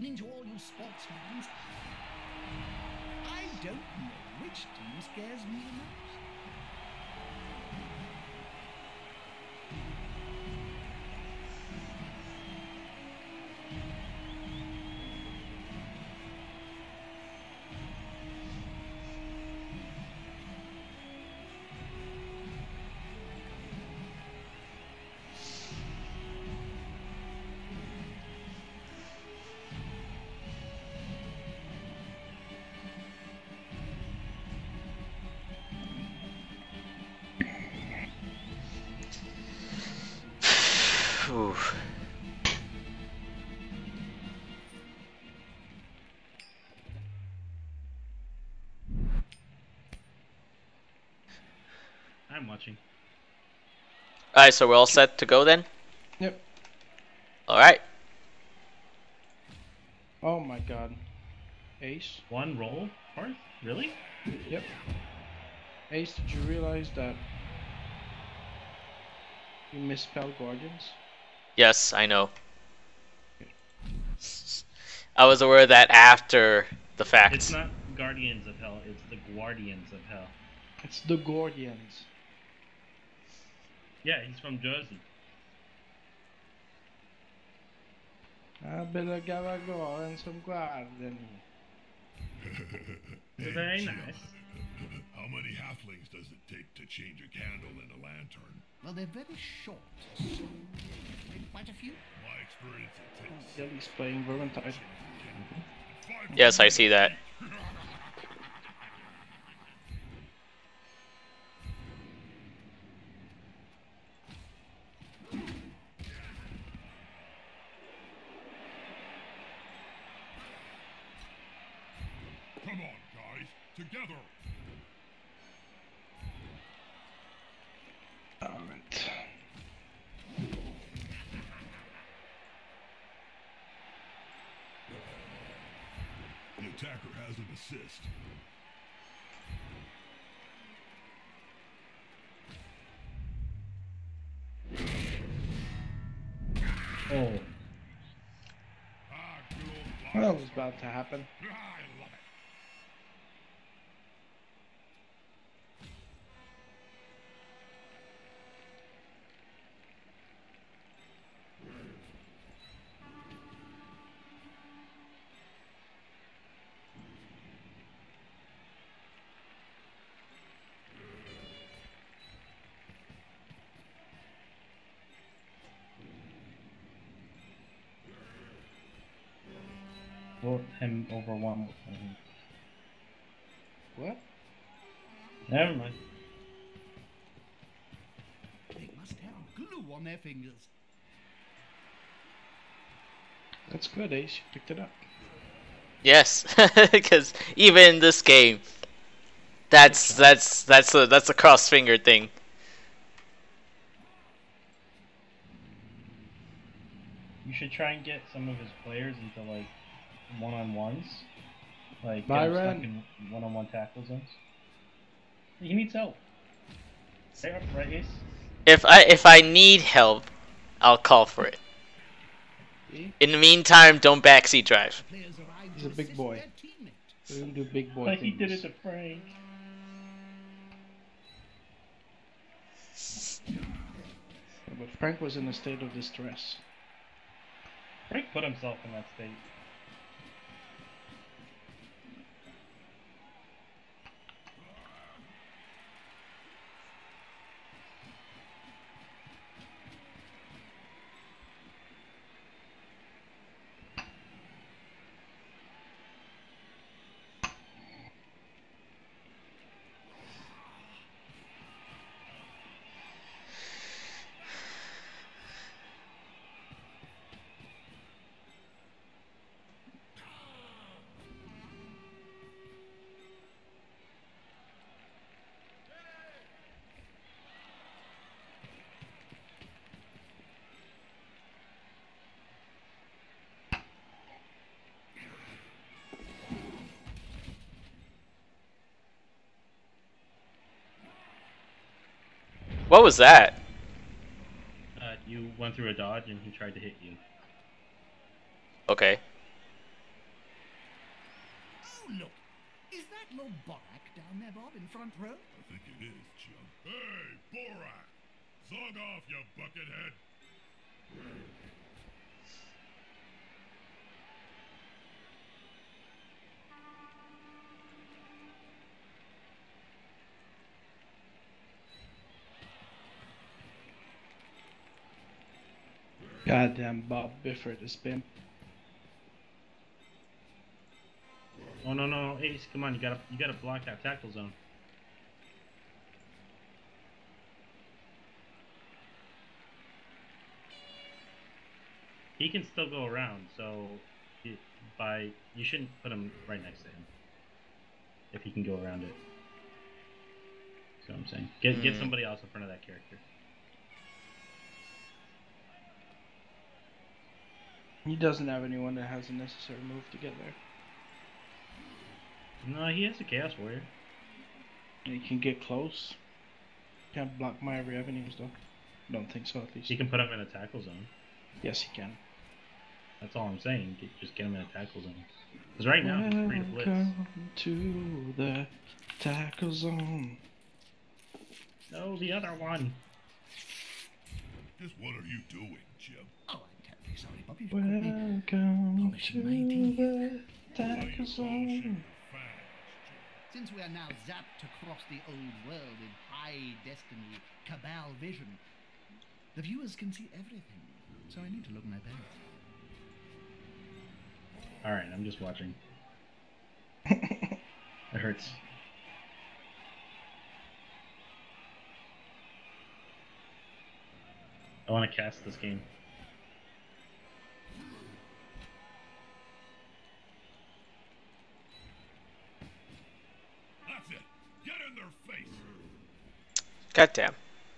evening to all you sports fans. I don't know which team scares me the most. Oof. I'm watching. Alright, so we're all set to go then? Yep. Alright. Oh my god. Ace? One roll, Parth? Really? Yep. Ace, did you realize that you misspelled Guardians? Yes, I know. I was aware of that after the fact. It's not Guardians of Hell, it's the Guardians of Hell. It's the Guardians. Yeah, he's from Jersey. I better go and some Guardians. Very nice. How many halflings does it take to change a candle in a lantern? Well, they're very short, so maybe quite a few. My experience, it takes Jelly's playing Vermintide. 5 Yes, I see that. Come on, guys, together. Alright. The attacker has an assist. Oh. Ah, good old That was about to happen. I love it. Vote him over one. What? Never mind. They must have glue on their fingers. That's good, Ace. You picked it up. Yes, because even in this game, that's a cross finger thing. You should try and get some of his players into like one-on-ones. Like get him stuck Byron. in one-on-one tackle zones. He needs help. Right, Ace? If I need help, I'll call for it. See? In the meantime, don't backseat drive. Players arrive He's to a big assist boy. their teammate. We don't do big boy Like he things. did it to Frank. Yeah, but Frank was in a state of distress. Frank put himself in that state. What was that? You went through a dodge and he tried to hit you. Okay. Oh, look. Is that Lord Borak down there, Bob, in front row? I think it is, Chum. Hey, Borak! Zog off, you buckethead! Goddamn Bob Bifford has been. Oh no, Ace, come on, you gotta block that tackle zone. He can still go around, so you shouldn't put him right next to him if he can go around it. That's what I'm saying. Get somebody else in front of that character. He doesn't have anyone that has the necessary move to get there. No, he has a Chaos Warrior. He can get close. Can't block my every avenues though. Don't think so, at least. He can put him in a tackle zone. Yes, he can. That's all I'm saying. Just get him in a tackle zone. Because right now he's free to blitz. Welcome to the tackle zone. No, the other one. Just what are you doing, Jim? Oh, I'm terribly sorry, Bob. You should call me Welcome polishing my to teeth. the Why are you tackle polishing zone. your fangs, Jim? Since we are now zapped across the old world in high destiny cabal vision, the viewers can see everything. So I need to look my best. Alright, I'm just watching. It hurts. I want to cast this game. That's it! Get in their face! Goddamn.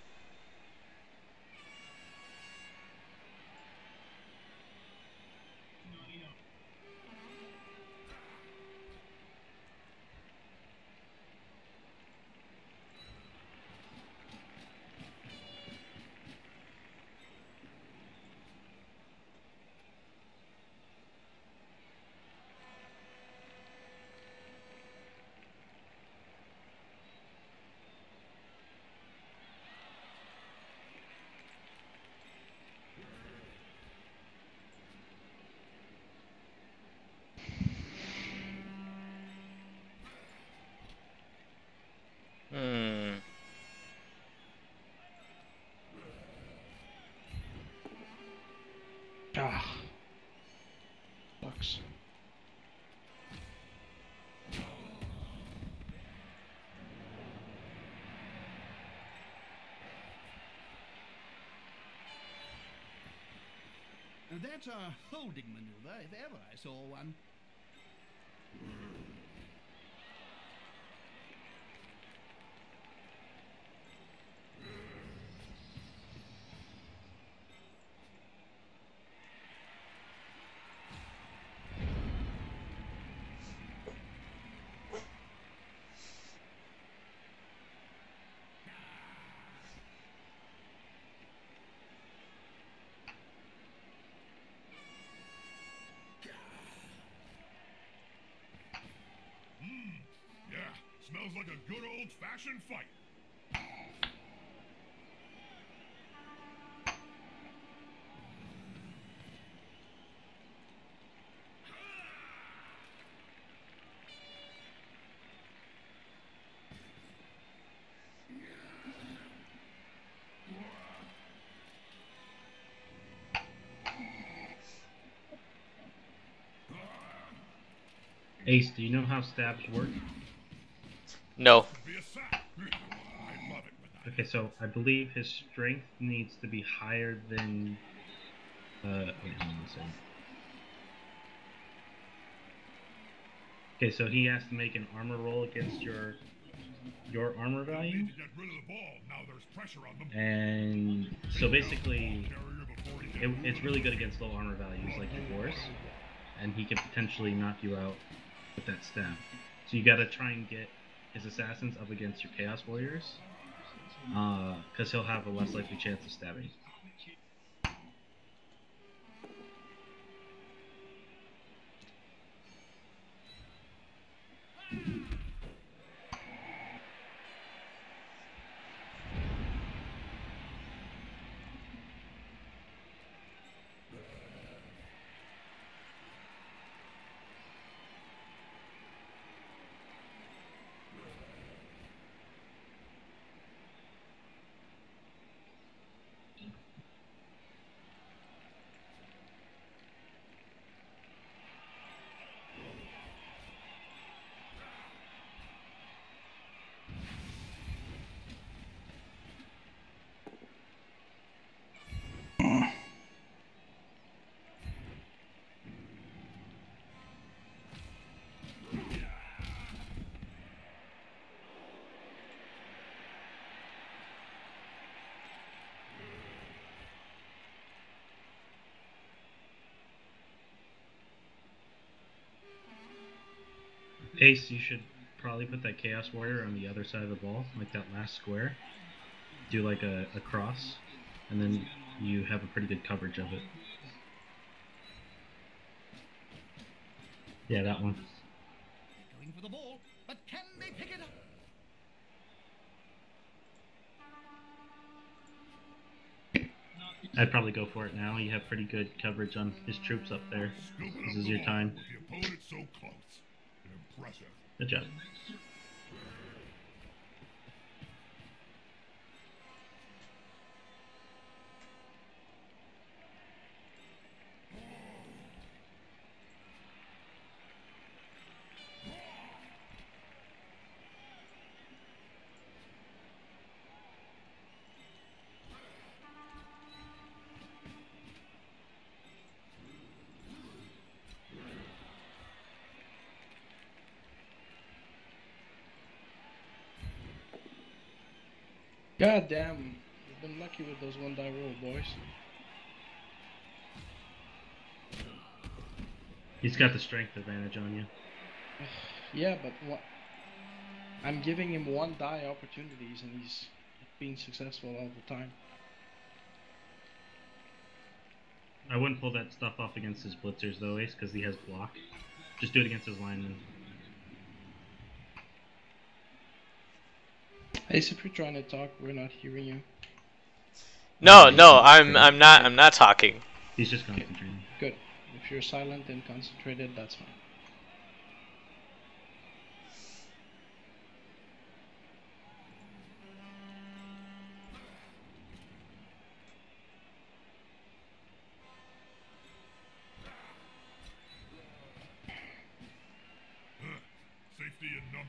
Hmm. Ah. Sucks. Now that's a holding maneuver, if ever I saw one. Yeah, smells like a good old-fashioned fight. Ace, do you know how stabs work? No. Be a sack. I love it when that. Okay, so I believe his strength needs to be higher than. Wait, hang on a second. Okay, so he has to make an armor roll against your armor They value, need to get rid of the ball. Now there's pressure on them. and so basically, Carrier before he can it's really good against low armor values like your Boris, and he can potentially knock you out with that stab. So you gotta try and get his assassins up against your Chaos Warriors, because he'll have a less likely chance of stabbing. Ace, you should probably put that Chaos Warrior on the other side of the ball, like that last square. Do like a cross, and then you have a pretty good coverage of it. Yeah, that one. Going for the ball, but can they pick it up? I'd probably go for it now. You have pretty good coverage on his troops up there. Scooping This up is the your ball time. with the opponent so close. Impressive. Good job. God damn, you've been lucky with those one die roll, boys. He's got the strength advantage on you. Yeah, but what? I'm giving him one die opportunities and he's being successful all the time. I wouldn't pull that stuff off against his blitzers though, Ace, because he has block. Just do it against his linemen. Ace, if you're trying to talk, we're not hearing you. No, I'm not talking. He's just concentrating. Good. If you're silent and concentrated, that's fine. Safety in numbers.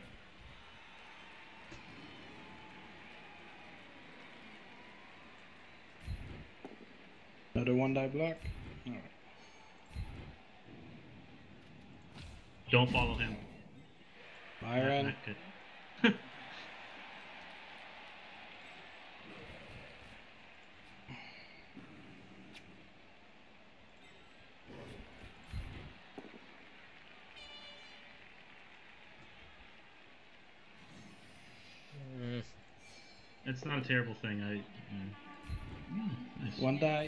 Another one die block. Alright. Don't follow him. Byron. Not good. It's not a terrible thing. Nice. One die.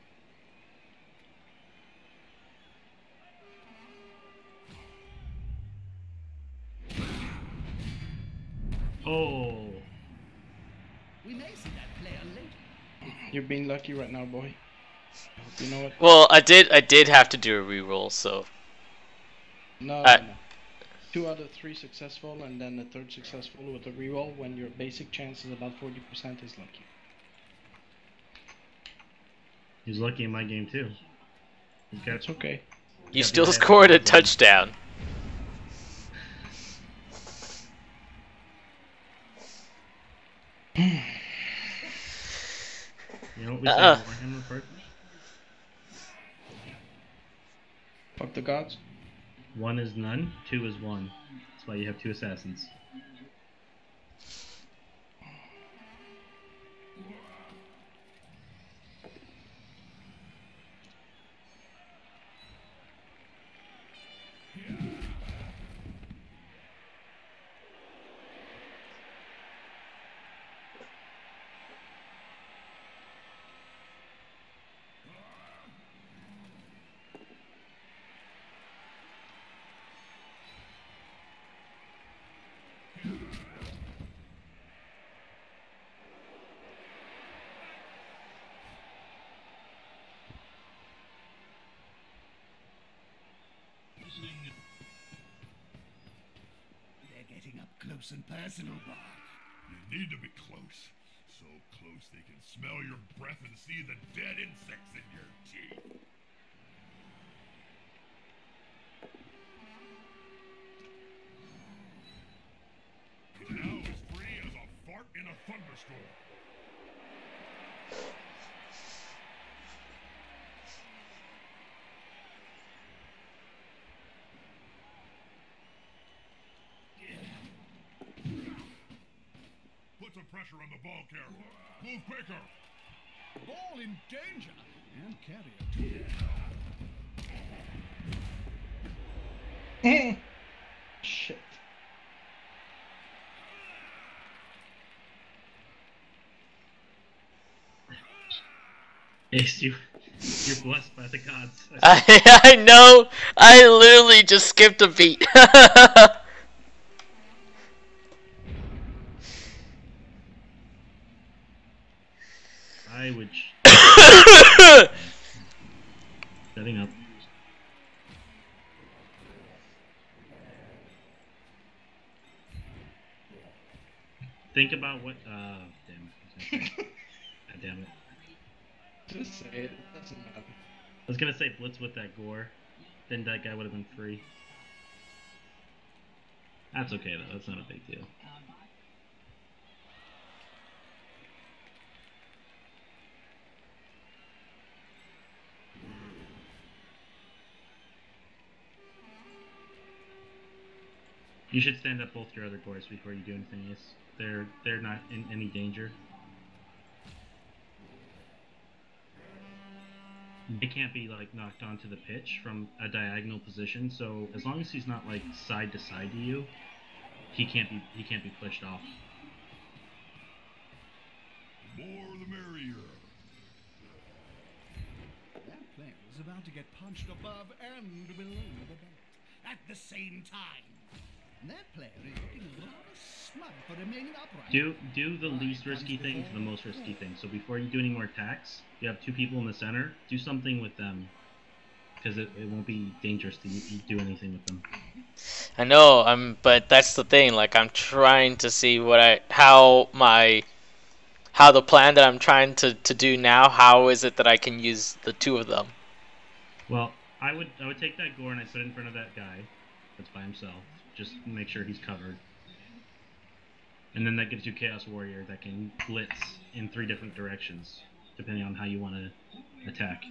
Oh. We may see that player later. You're being lucky right now, boy. I hope you know it. Well, I did have to do a reroll, so No, I- no. 2 out of 3 successful, and then the third successful with a reroll when your basic chance is about 40% is lucky. He's lucky in my game too. He's got It's okay. you Yeah, still but I- scored a touchdown. You know what we say in Warhammer first? Fuck the gods. 1 is none, 2 is 1. That's why you have 2 assassins. They're getting up close and personal, Bob. You need to be close. So close they can smell your breath and see the dead insects in your teeth. Now as free as a fart in a thunderstorm. Put some pressure on the ball carrier. Move quicker. Ball in danger. And carrier too. Ace, you're blessed by the gods. I know. I literally just skipped a beat. I would. Setting up. Think about what. Damn. God damn it. Just say it. It doesn't matter. I was gonna say blitz with that gore, then that guy would have been free. That's okay though. That's not a big deal. You should stand up both your other gores before you do anything else. They're not in any danger. They can't be like knocked onto the pitch from a diagonal position, so as long as he's not like side to side to you, he can't be pushed off. The more the merrier. That player is about to get punched above and below the belt at the same time. That player is looking rather smug for remaining upright. Do the least risky thing to the most risky thing. So before you do any more attacks, you have two people in the center. Do something with them, because it won't be dangerous to do anything with them. I know. But that's the thing. Like, I'm trying to see how the plan that I'm trying to do now. How is it that I can use the two of them? Well, I would take that gore and I'd put it in front of that guy that's by himself. Just make sure he's covered. And then that gives you Chaos Warrior that can blitz in 3 different directions, depending on how you want to attack.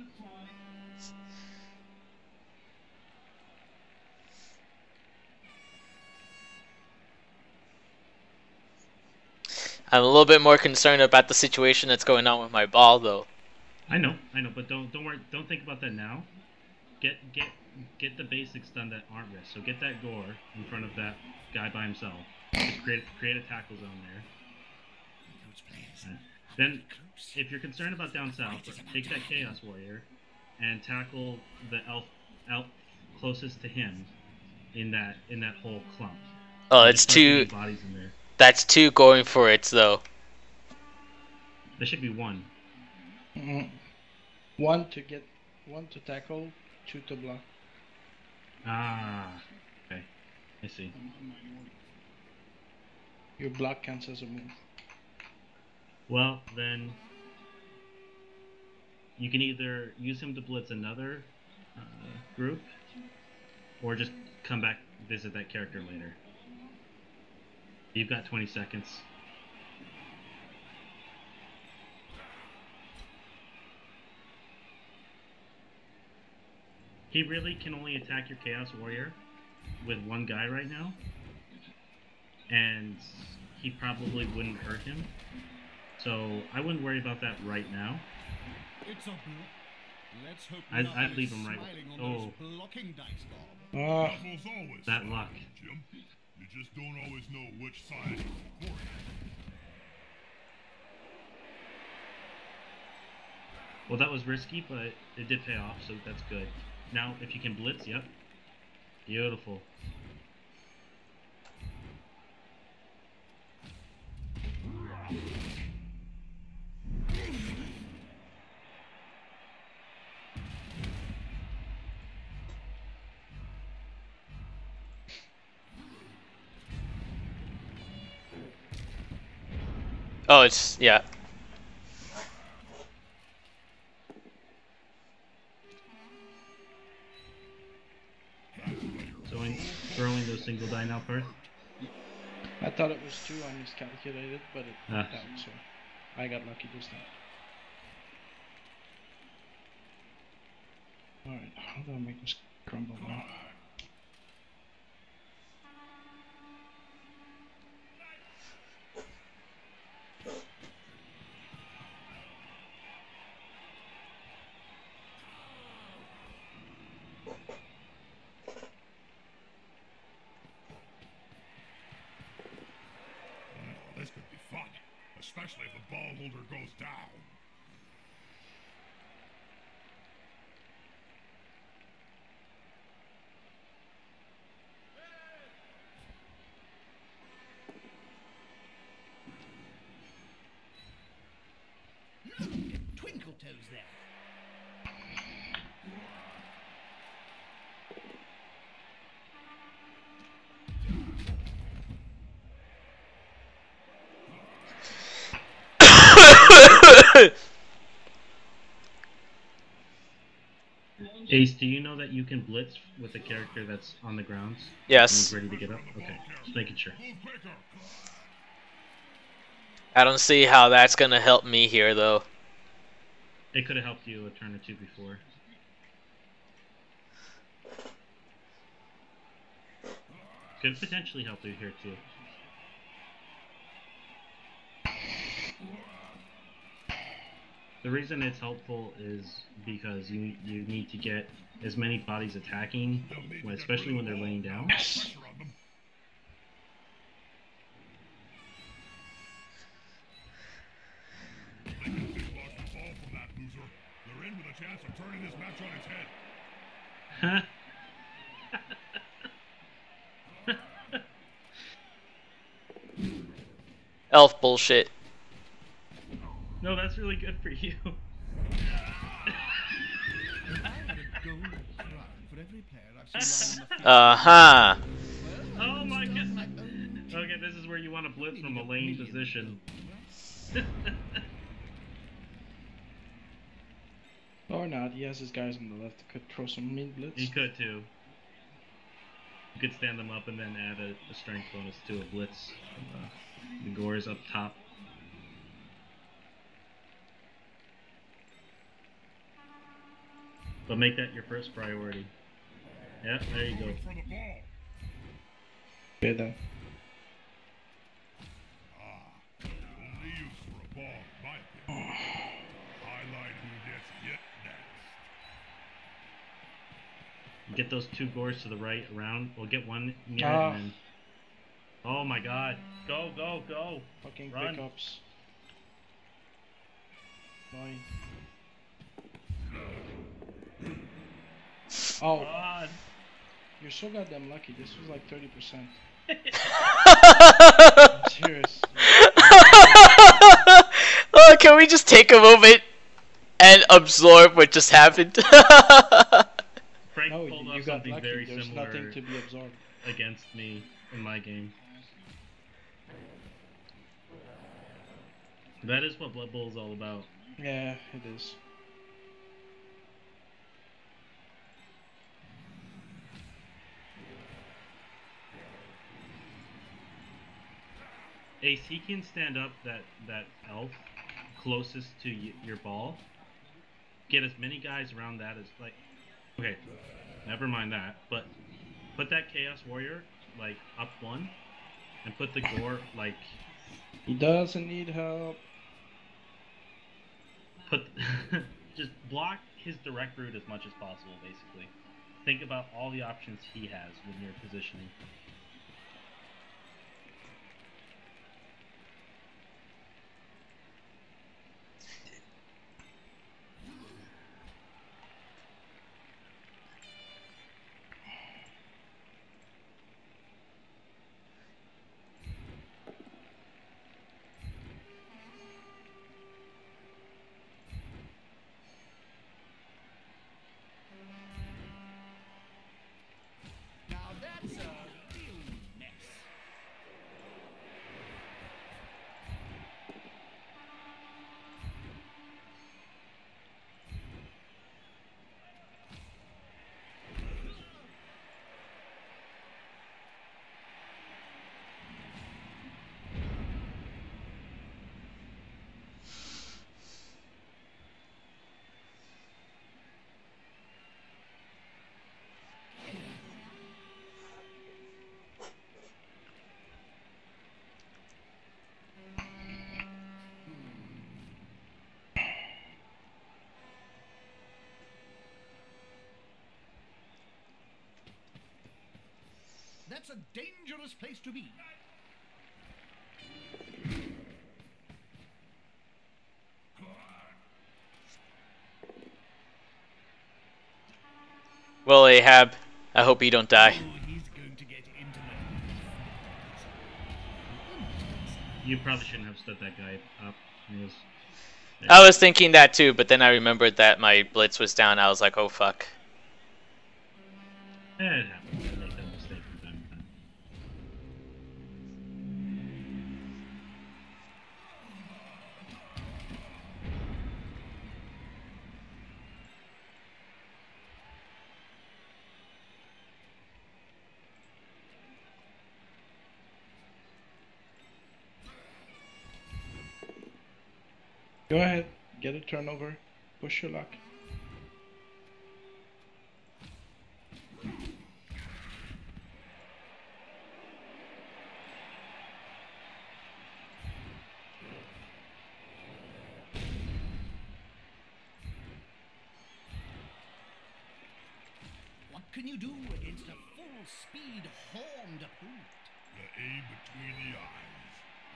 I'm a little bit more concerned about the situation that's going on with my ball, though. I know, but don't worry. Don't think about that now. Get the basics done that aren't risk. So get that gore in front of that guy by himself. Just create a tackle zone there. Right. Then, if you're concerned about down south, take that Chaos Warrior and tackle the elf closest to him in that whole clump. Oh, it's two bodies in there. That's 2 going for it, though. There should be 1. Mm-hmm. 1 to tackle, 2 to block. Ah, okay. I see. Your block counts as a move. Well, then you can either use him to blitz another group, or just come back visit that character later. You've got 20 seconds. He really can only attack your Chaos Warrior with 1 guy right now, and he probably wouldn't hurt him. So I wouldn't worry about that right now. It's a Let's hope I'd leave him right. Oh, blocking dice, Bob. Devil's always that luck. Jim. You just don't always know which side is important. Well, that was risky, but it did pay off, so that's good. Now, if you can blitz, yep. Beautiful. Oh, it's, yeah. Throwing those single die now, Parth? I thought it was 2, I miscalculated, but it worked out, so I got lucky this time. Alright, how do I make this crumble now? This could be fun, especially if the ball holder goes down. Ace, do you know that you can blitz with a character that's on the grounds? Yes. And ready to get up? Okay, just making sure. Move quicker. I don't see how that's gonna help me here, though. It could have helped you a turn or two before. Could potentially help you here too. The reason it's helpful is because you need to get as many bodies attacking, especially when they're laying down. Pressure on them. They can lost the ball from that loser. They're in with a chance of turning this match on its head. Elf bullshit. No, that's really good for you. I had a gold crown for every player I've seen lying on the field. Uh-huh. Oh my My god. own Okay, this is where you want to blitz from a lane position. Or not, he has his guys on the left that could throw some mean blitz. You could too. You could stand them up and then add a strength bonus to a blitz. The Gore's up top. But make that your first priority. Yeah, there you go. Going for the ball. Okay then. Only use for a ball, in my opinion. Highlight who gets hit next. You get those two Gores to the right around. We'll get one near Ah. and then. Oh my god. Go, go, go. Fucking Run. pickups. Annoying. Oh, God. you're so goddamn lucky. This was like 30%. I'm serious. Oh, can we just take a moment and absorb what just happened? Frank No, pulled you off got something lucky. very There's similar nothing to be absorbed. against me in my game. That is what Blood Bowl is all about. Yeah, it is. Ace, he can stand up that elf closest to your ball. Get as many guys around that as like. Okay, never mind that. But put that Chaos Warrior like up one, and put the Gore like He doesn't need help. put. Just block his direct route as much as possible. Basically, think about all the options he has when you're positioning. Now that's a real mess. That's a dangerous place to be. Well, Ahab, I hope you don't die. Oh, he's going to get into You probably shouldn't have stood that guy up. He was. I was thinking that too, but then I remembered that my blitz was down. I was like, oh fuck. It happens. I make that mistake from time to time. Go ahead, get a turnover, push your luck. What can you do against a full-speed, horned opponent? The aim between the eyes.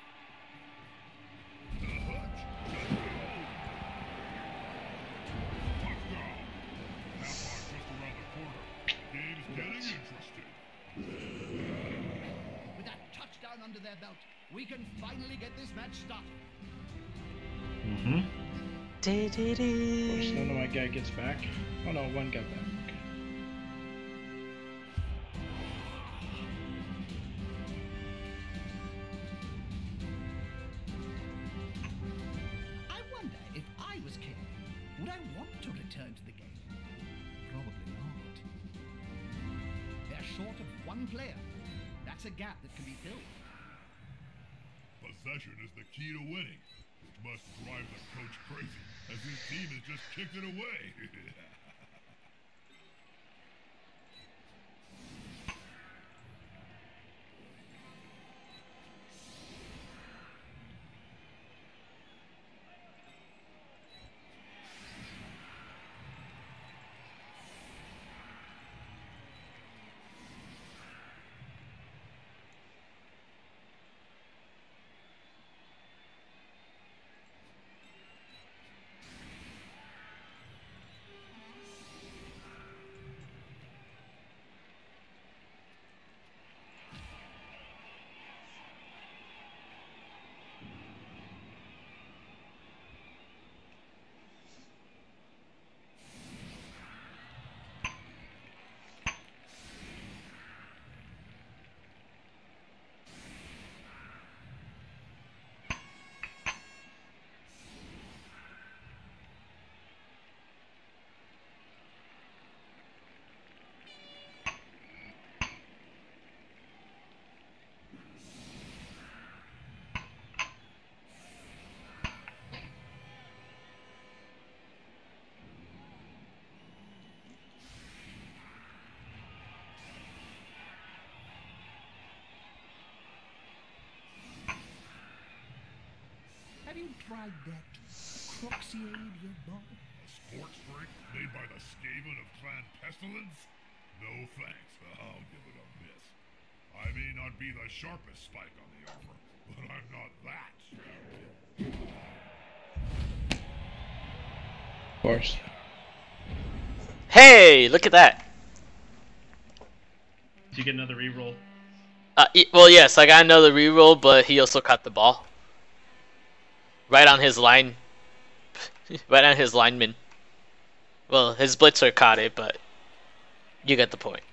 The hutch. Touchdown. Half bar just around the corner. Game's getting interesting. With that touchdown under their belt, we can finally get this match started. Mm-hmm. Of course, none of my guy gets back. Oh no, one got back. Okay. I wonder if I was king, would I want to return to the game? Probably not. They're short of one player. That's a gap that can be filled. Possession is the key to winning, which must drive the coach crazy, as his team has just kicked it away. Have you tried that Croxiade yet, Bob? A sports drink made by the Skaven of Clan Pestilence? No thanks, I'll give it a miss. I may not be the sharpest spike on the offer, but I'm not that champion. Of course. Hey, look at that. Did you get another reroll? Well, yes, I got another reroll, but he also caught the ball. Right on his line. Right on his lineman. Well, his blitzer caught it, but you get the point.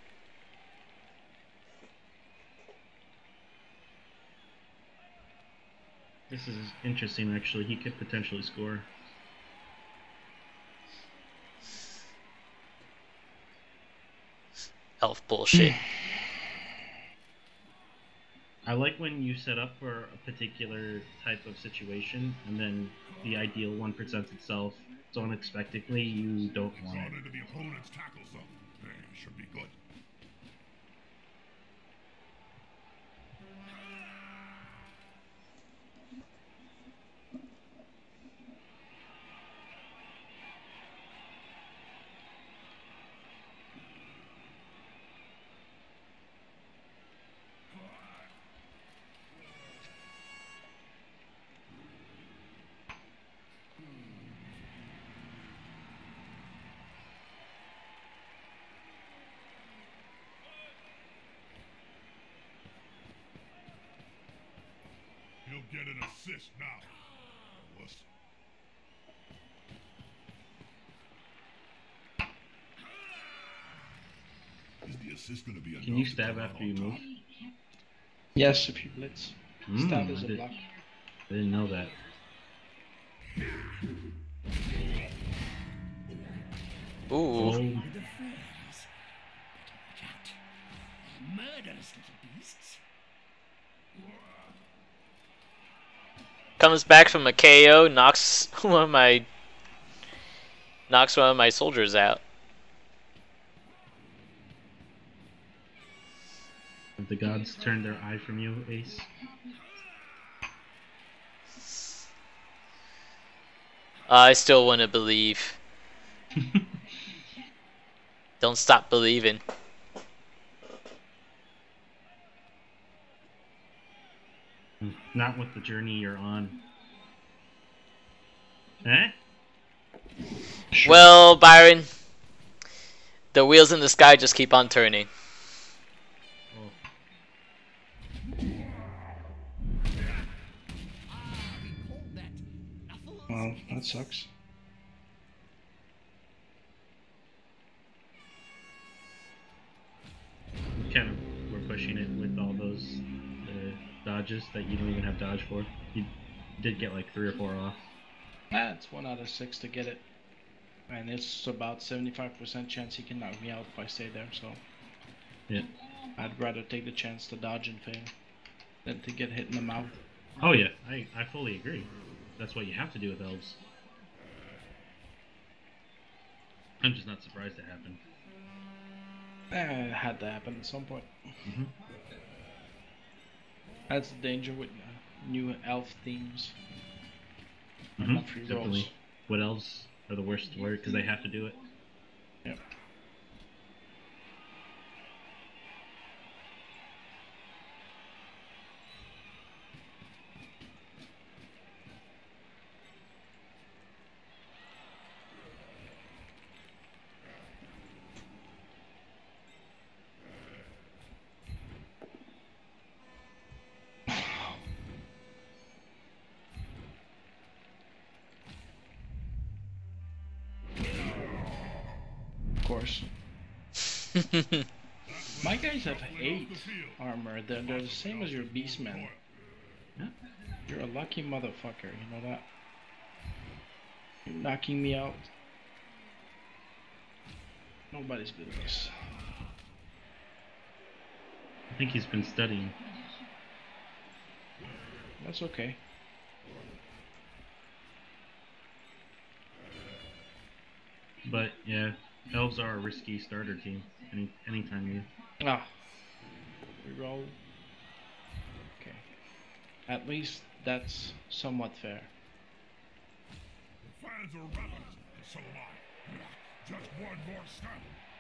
This is interesting, actually. He could potentially score. Elf bullshit. I like when you set up for a particular type of situation, and then the ideal one presents itself so unexpectedly you don't want Run it. into the opponent's tackle zone. Should be good. He'll get an assist now. Wuss. Is the assist going to be enough? Can you to stab come out after on you top? move? Yes, if you blitz. Stab is I a did- block. I didn't know that. Ooh. Oh, The fairies. Better watch out. Murderous little beasts. Comes back from a KO, knocks one of my soldiers out. Have the gods turned their eye from you, Ace? I still want to believe. Don't stop believing. Not with the journey you're on. Eh? Sure. Well, Byron, the wheels in the sky just keep on turning. Oh. We call that a fool's Well, that kiss. sucks. Kind of, we're pushing it with all those dodges that you don't even have dodge for. You did get like 3 or 4 off. That's 1 out of 6 to get it. And it's about 75% chance he can knock me out if I stay there, so Yeah. I'd rather take the chance to dodge and fail than to get hit in the mouth. Oh yeah, I fully agree. That's what you have to do with elves. I'm just not surprised it happened. It had to happen at some point. Mhm. That's the danger with new elf themes. Mhm, Free definitely. rolls. What elves are the worst to work because they have to do it. Yep. Of course. My guys have 8 armor. They're the same as your beastmen. Yeah. You're a lucky motherfucker, you know that? You're knocking me out. Nobody's business. I think he's been studying. That's okay. But yeah, elves are a risky starter team. Anytime you. Ah. Reroll. Okay. At least that's somewhat fair. The fans are rebels, and so am I. Just one more step.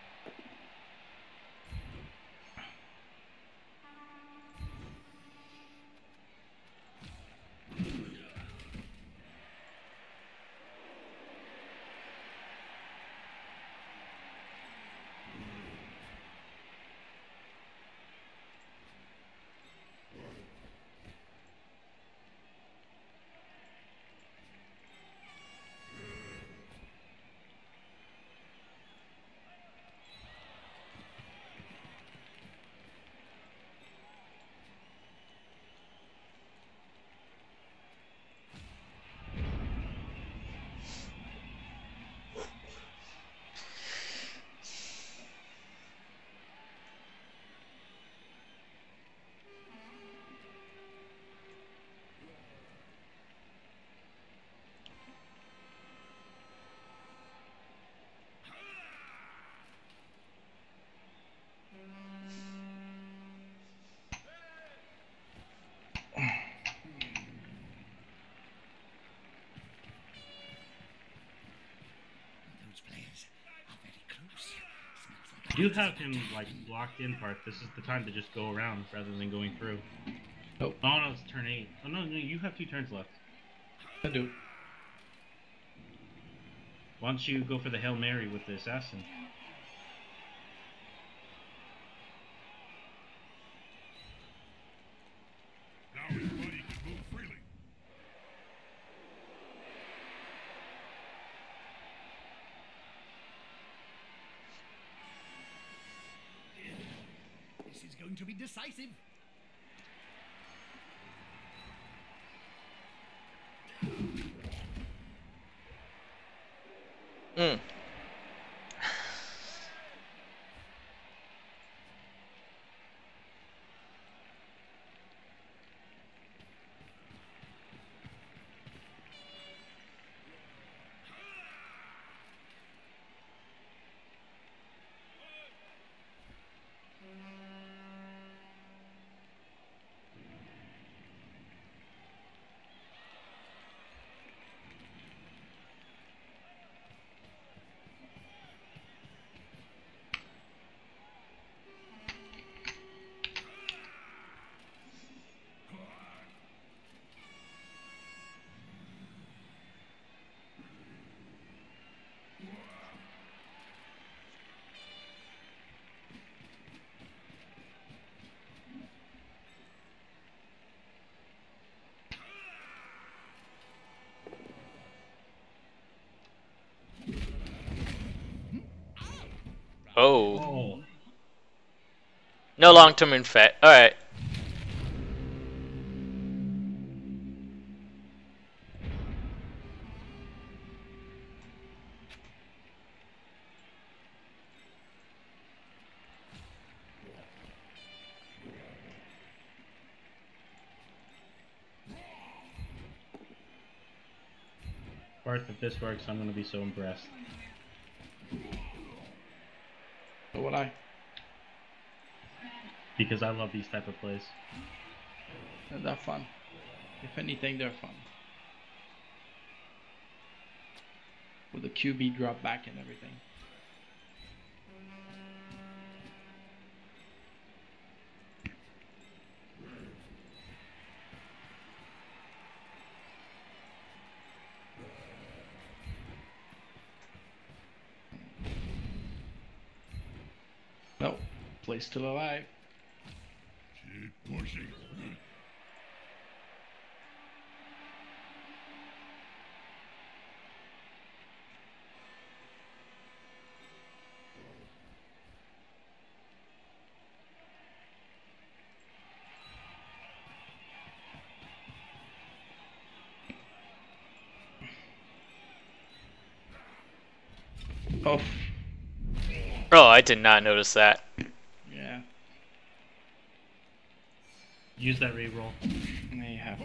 Those players are very close. Smells like You have him like locked in part. This is the time to just go around rather than going through. Nope. Oh no, it's turn 8. Oh no, you have 2 turns left. I do. Why don't you go for the Hail Mary with the assassin? Now his buddy can move freely. this is going to be decisive. Mm. Oh. Oh. No long-term infect. Alright. Barth, if this works, I'm gonna be so impressed. So would I. Because I love these type of plays. They're fun. If anything, they're fun. With the QB drop back and everything. No, play's still alive. Keep pushing. Oh, Oh, I did not notice that. yeah. Use that reroll. May happen.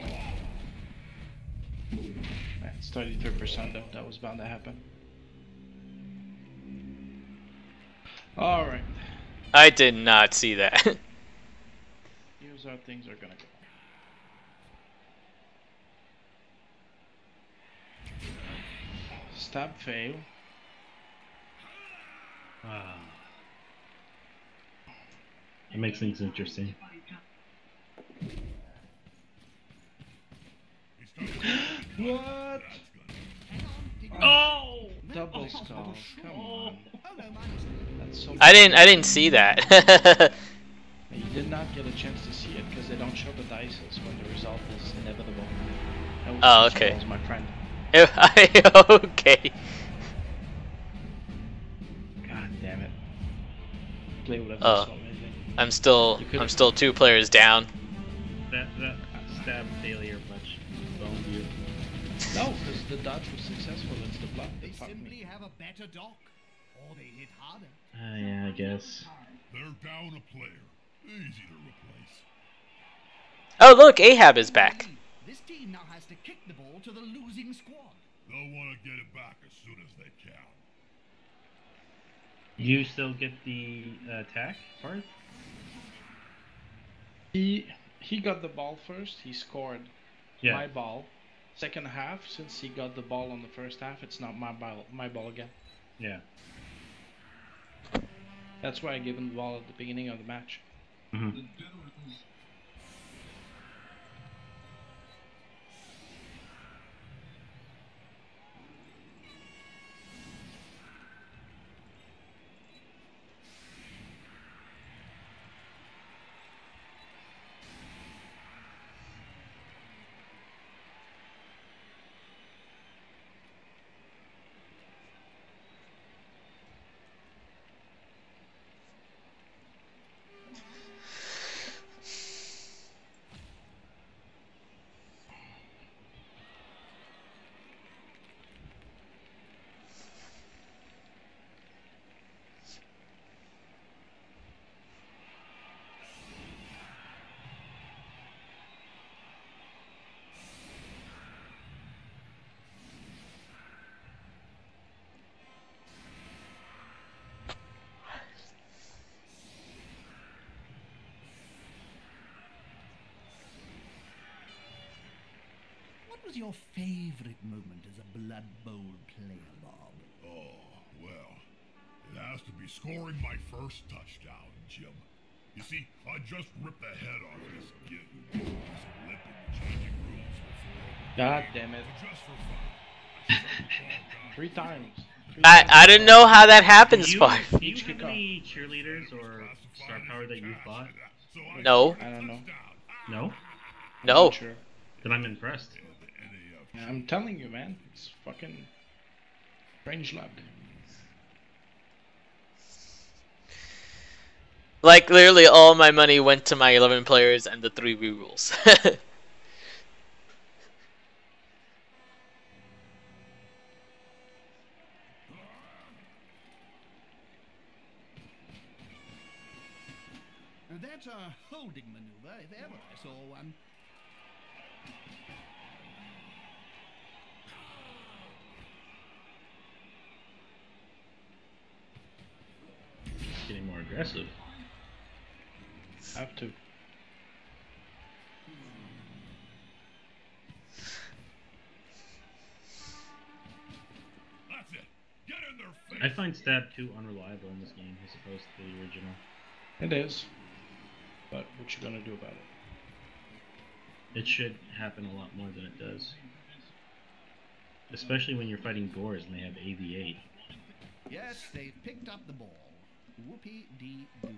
It's 33% though. That was bound to happen. Alright. I did not see that. Here's how things are gonna go. Stab fail. Ah. It makes things interesting. What? Oh! Double skull. Come on. That's so I didn't see that. You did not get a chance to see it because they don't show the dice when the result is inevitable. That was Oh, two okay. skulls, my friend. Okay. God damn it. Play would have Oh. been so amazing. I'm still 2 players down. That stab failure much boned you. No, because the dodge was successful. It's the block They that fucked simply me. have a better dock, or they hit harder. Yeah, I guess. They're down a player. Easy to replace. Oh, look, Ahab is back. This team now has to kick the ball to the losing squad. They'll want to get it back as soon as they can. You still get the attack part? He got the ball first. He scored Yeah. my ball. Second half, since he got the ball on the first half, it's not my ball again. Yeah. That's why I gave him the ball at the beginning of the match. Mm-hmm. What was your favorite moment as a Blood Bowl player, Bob? Oh, well, it has to be scoring my first touchdown, Jim. You see, I just ripped the head off this kid who gave me some lip in the changing rooms before. God damn it. Just for fun. I shut the ball down. 3 times. I didn't know how that happens, Do you Bart. have Each kickoff. any cheerleaders or star power that you've bought? So I No. I don't know. No? No. Not sure. Then I'm impressed. Yeah, I'm telling you, man. It's fucking strange luck. Like literally all my money went to my 11 players and the 3 rerules. Now that's a holding maneuver, if ever I saw one. Getting more aggressive. Have to. That's it. Get in their face. I find stab 2 unreliable in this game as opposed to the original. It is. But what you gonna do about it? It should happen a lot more than it does. Especially when you're fighting Gores and they have AV8. Yes, they've picked up the ball. Whoopee-dee-doo.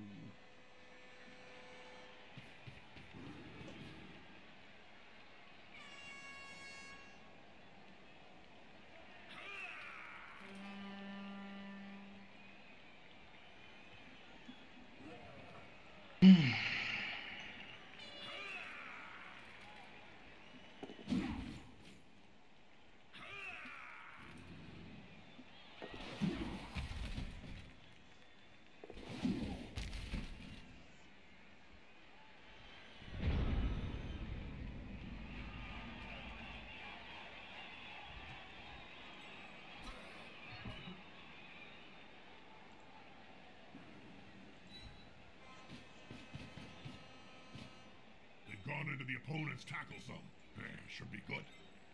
They've gone into the opponent's tackle zone. Should be good.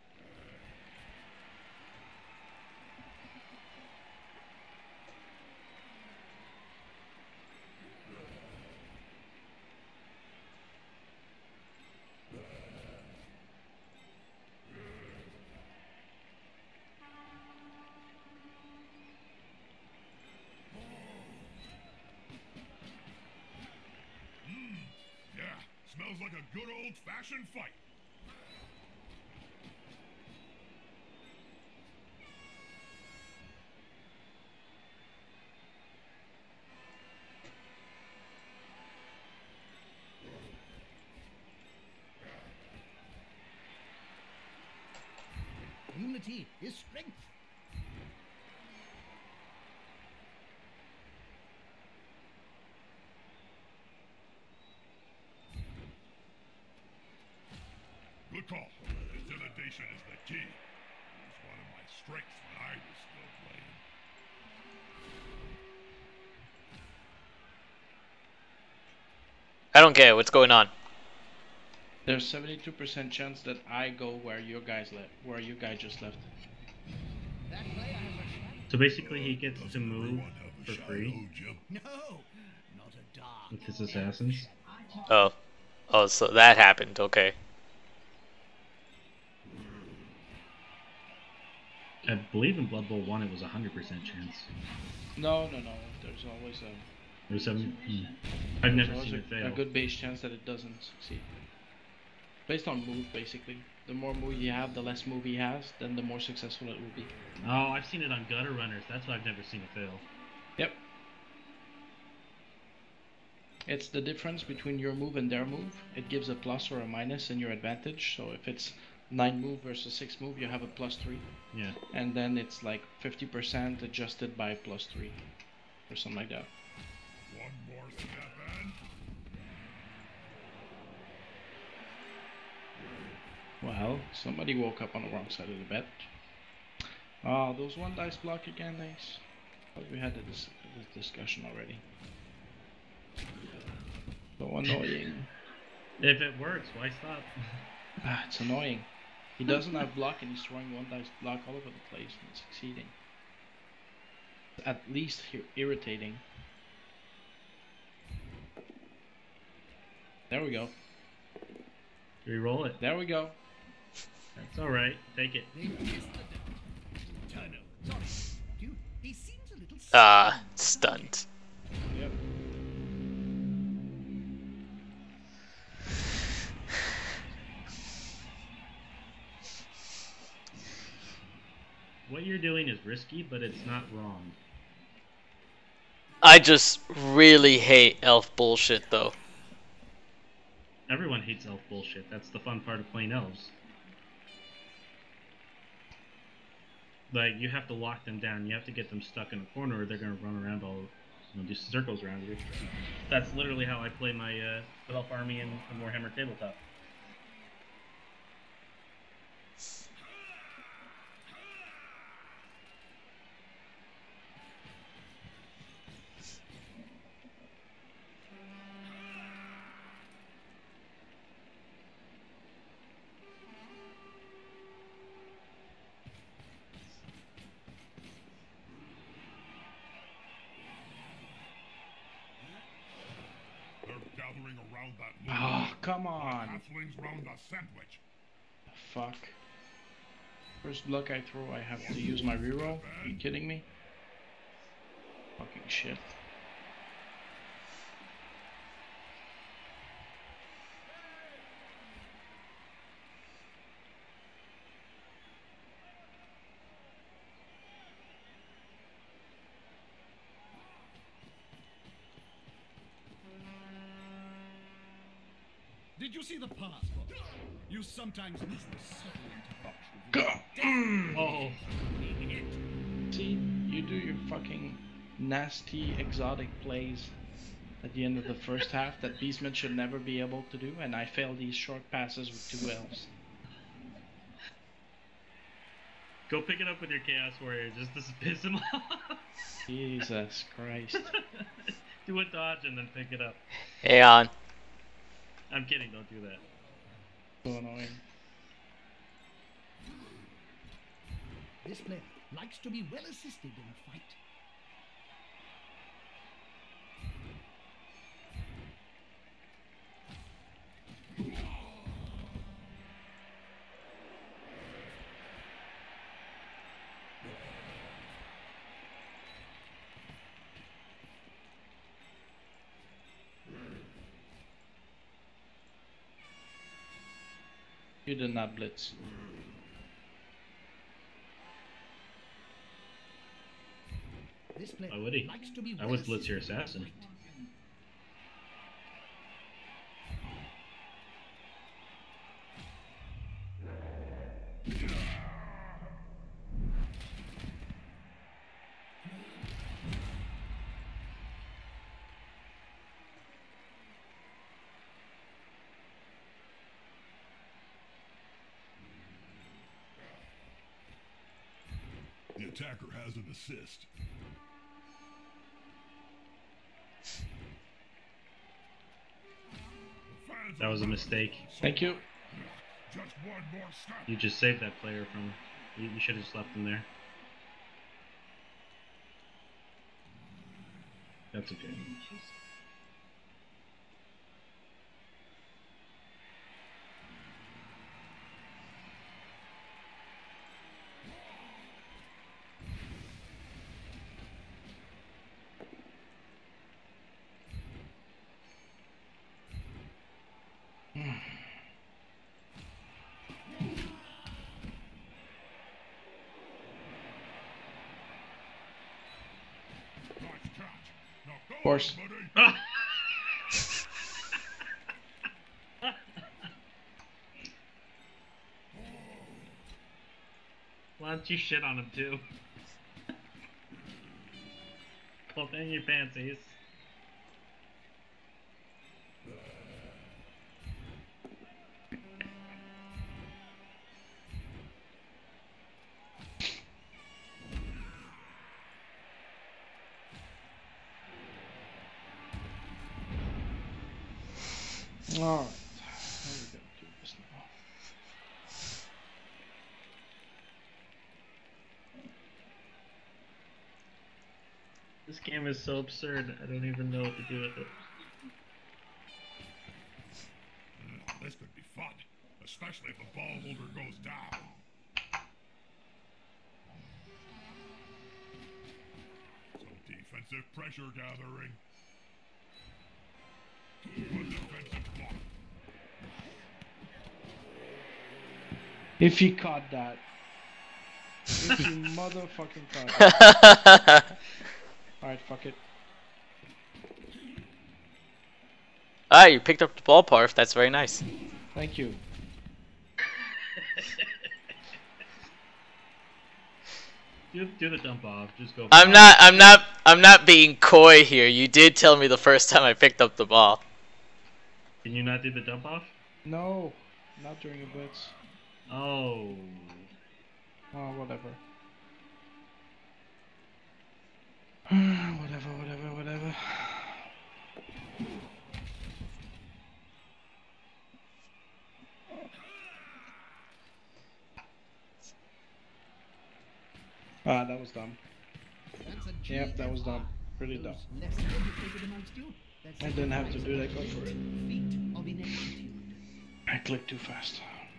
Yeah, smells like a good old-fashioned fight. Unity is strength. Good call. Intimidation is the key. It was one of my strengths when I was still playing. I don't care what's going on. There's 72% chance that I go where you guys just left. That player has a shadow. So basically he gets to Doesn't move everyone have for a shadow, free Jim? No, not a dark. with his assassins. Oh. Oh, so that happened. Okay. I believe in Blood Bowl 1 it was 100% chance. No. There's always It was 7. I've never there's seen it fail. a good base chance that it doesn't succeed. Based on move, basically. The more move you have, the less move he has, then the more successful it will be. Oh, I've seen it on gutter runners. That's why I've never seen it fail. Yep. It's the difference between your move and their move. It gives a plus or a minus in your advantage. So if it's 9 move versus 6 move, you have a +3. Yeah. And then it's like 50% adjusted by +3. Or something like that. One more step in. Well, somebody woke up on the wrong side of the bed. Ah, those 1 dice block again, nice. But we had this discussion already. So annoying. If it works, why stop? Ah, it's annoying. He doesn't have block and he's throwing 1 dice block all over the place and succeeding. At least irritating. There we go. Reroll it. There we go. That's alright. Take it. They missed the Turner. Sorry, dude. He seems a little. Stunned. Yep. What you're doing is risky, but it's not wrong. I just really hate elf bullshit though. Everyone hates elf bullshit. That's the fun part of playing elves. Like, you have to lock them down. You have to get them stuck in a corner or they're going to run around all, do circles around you. That's literally how I play my elf army in Warhammer Tabletop. Gathering around that Oh, come on. halflings round the sandwich. Fuck. First block I throw, I have to use my reroll. Are you kidding me? Fucking shit. Did you see the passport? You sometimes miss the subtle Go. interaction. Oh, See, you do your fucking nasty exotic plays at the end of the first half that Beastman should never be able to do, and I fail these short passes with 2 elves. go pick it up with your Chaos Warrior just to piss him off. Jesus Christ. Do a dodge and then pick it up. Hey on. I'm kidding, don't do that. So annoying. This player likes to be well assisted in a fight. You did not blitz. This player Why would he? likes to be I well was blitz your assisted in a assassin. fight. The attacker has an assist. Fans That was a are mistake. Thank you. just one more step. You just saved that player from... You should have just left him there. That's okay. Nice catch. Now go, Horse. buddy. Why don't you shit on him too? Well, dang your pansies. Alright. How are we gonna do this now? This game is so absurd, I don't even know what to do with it. This could be fun, especially if the ball holder goes down. Some defensive pressure gathering. Good defensive block. If he caught that. If he motherfucking caught that. Alright, fuck it. Ah, you picked up the ball, Parf. That's very nice. Thank you. Do the dump off. Just go. I'm not being coy here. You did tell me the first time I picked up the ball. Can you not do the dump off? No, not during a blitz. Oh. Oh, whatever. Whatever. Ah, that was dumb. That's a Yep, that was GFR. dumb. Pretty dumb. Those less educated amongst you, that's I didn't have to do that, go for it. feat of ineptitude. I clicked too fast.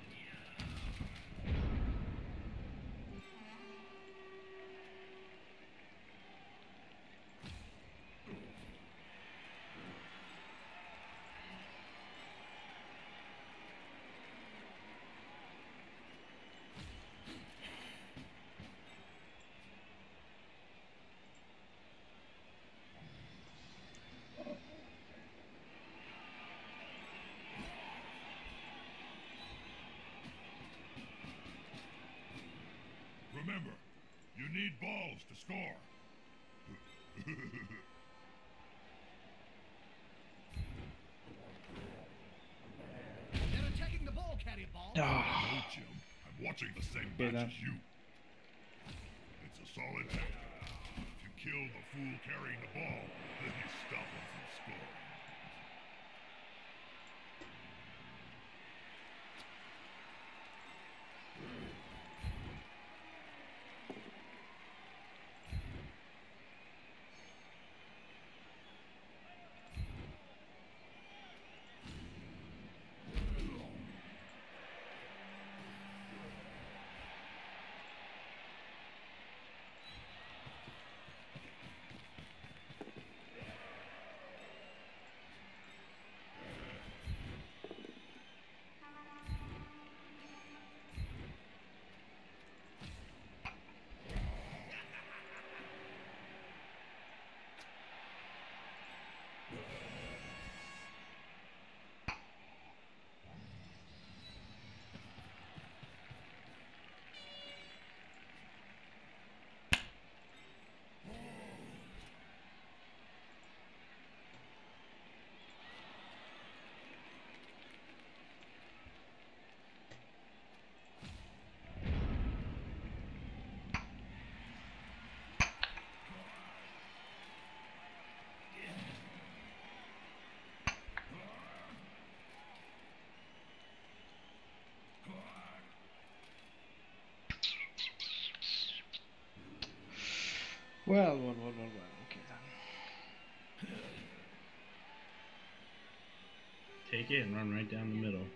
Remember, you need balls to score. They're attacking the ball carrier ball. Ah, No, Jim. I'm watching the same Okay, match then. as you. It's a solid tactic. If you kill the fool carrying the ball, then you stop him from scoring. well. Okay then. Take it and run right down the middle.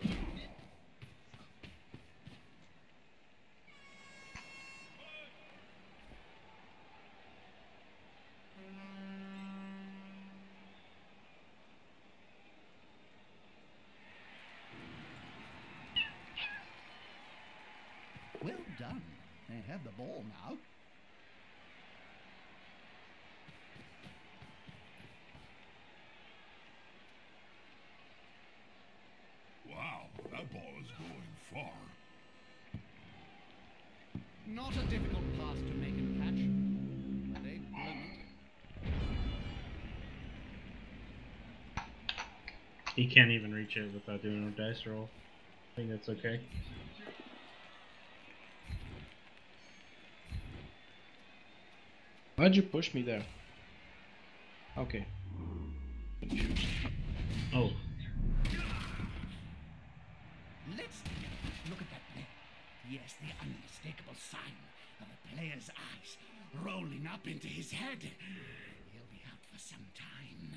Well done. They have the ball now. Wow, that ball is going far. Not a difficult pass to make and catch, but they blown it. He can't even reach it without doing a dice roll. I think that's okay. Why'd you push me there? Okay. Oh, Let's take a look at that play. Yes, the unmistakable sign of a player's eyes rolling up into his head. He'll be out for some time.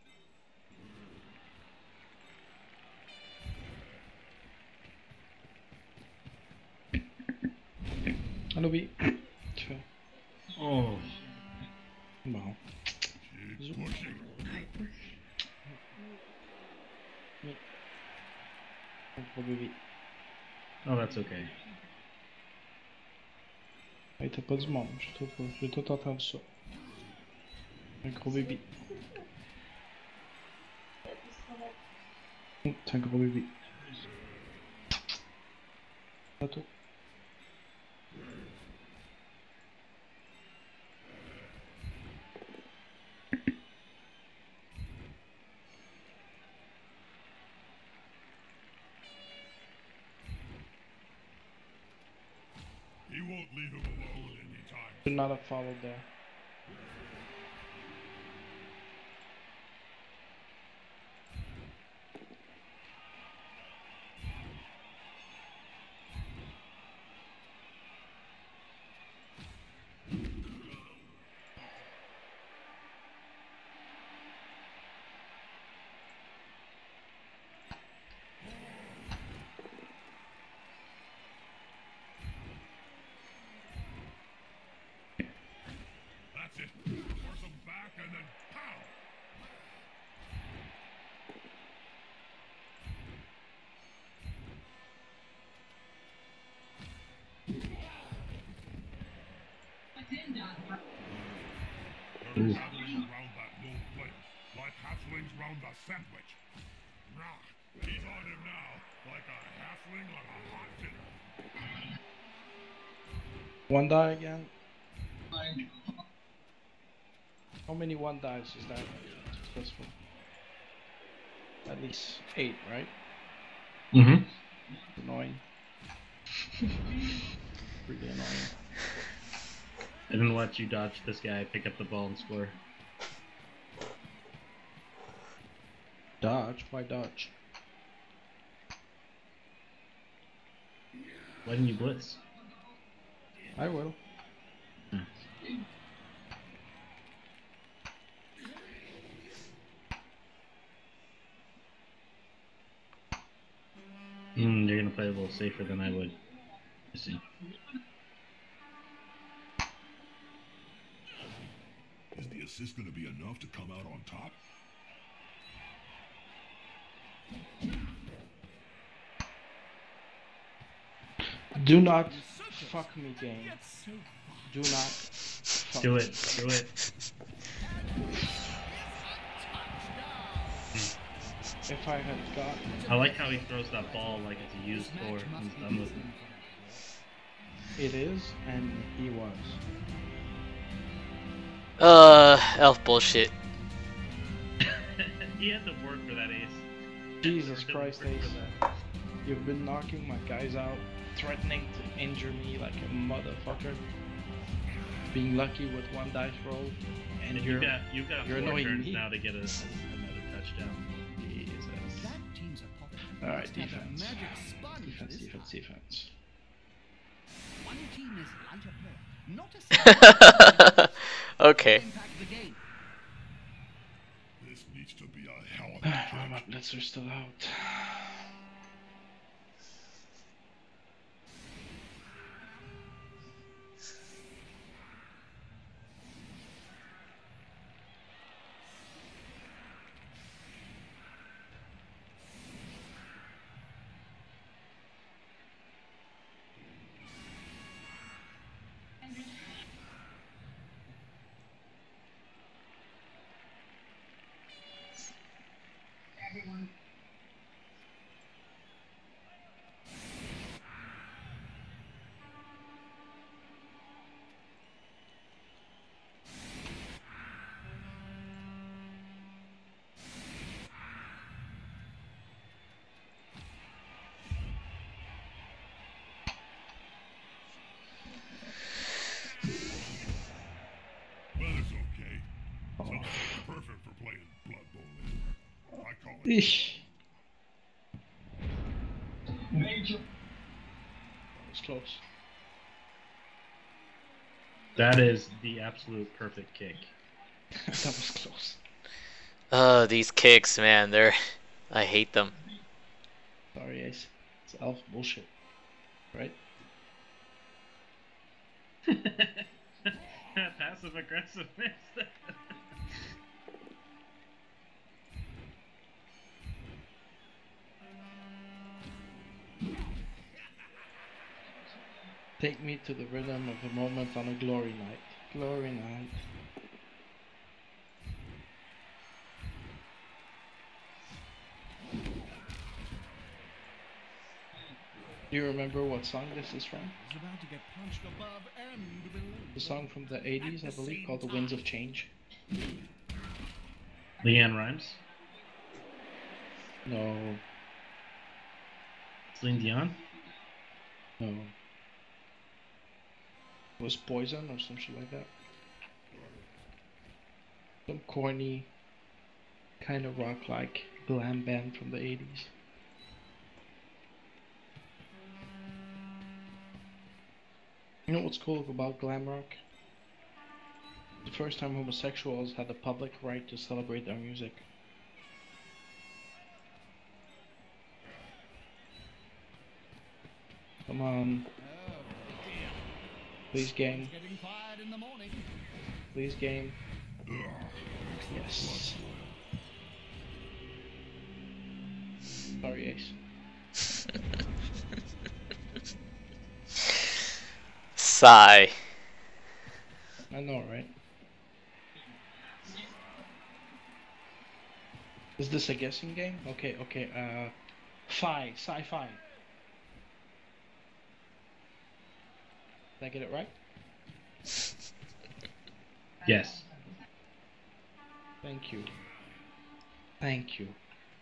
Allô, tu fais. oh. Bon. Keep pushing. Gros bébé. Oh, that's okay. Ouais, t'as pas du monde, j'ai tout entendu ça. Un gros bébé. Tänker på Vivi. Jag tror. He won't leave him alone anytime. Should not have followed there. That's it. Force him back and then pow! They're gathering around that low plate, like halflings round a sandwich. Rah! He's on him now, like a halfling on a hot dinner. One die again. How many one dies is that successful? At least 8, right? Mm-hmm. Annoying. Really annoying. I didn't let you dodge this guy, pick up the ball and score. Dodge? Why dodge? Why didn't you blitz? I will. You're gonna play a little safer than I would. I see. Is the assist going to be enough to come out on top? Do not fuck me, game. Do not fuck Do me. it. Do it. If I had got... I like how he throws that ball like it's a used toy and he's done with it. It is, and he was. Elf bullshit. He had to work for that ace. Jesus He Christ, had to work Ace. for that. You've been knocking my guys out, threatening to injure me like a motherfucker. Being lucky with one dice roll, and And you're you've got you're 4 annoying turns me. now to get another touchdown. Jesus. That team's a pocket. Alright, Must have a defense. magic sponge Defense, this defense, time. defense. One team is lighter player, not a single Okay. impact the game. This needs to be a hell of a Oh, my kick. blitzer's still out. Well, it's okay. Oh. Sounds perfect for playing Blood Bowl. I call it. Eesh. That was close. That is the absolute perfect kick. That was close. These kicks, man, I hate them. Sorry, Ace. It's elf bullshit. Right? Passive aggressiveness. Take me to the rhythm of the moment on a glory night. Glory night. Do you remember what song this is from? Is about to get punched above and below. The song from the 80s, I believe, called The Winds of Change. Leanne Rhymes? No, Celine Dion? no. It was Poison or something like that. Some corny, kind of rock-like glam band from the 80s. You know what's cool about glam rock? The first time homosexuals had the public right to celebrate their music. Come on, Oh, dear. please game, It's getting quiet in the morning. please game. Ugh. Yes. Sorry, Ace. Sigh. I know, right? Is this a guessing game? Okay, okay, sci-fi. Did I get it right? Yes. Thank you. Thank you.